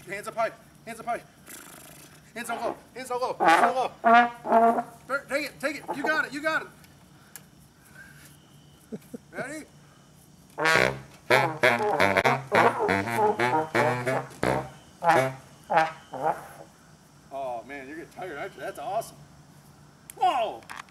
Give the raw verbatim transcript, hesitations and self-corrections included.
Hands up high. Hands up high. Hands on low. Hands on low. Hands on low. Take it. Take it. You got it. You got it. Ready? Oh man, you're getting tired, aren't you? That's awesome. Whoa!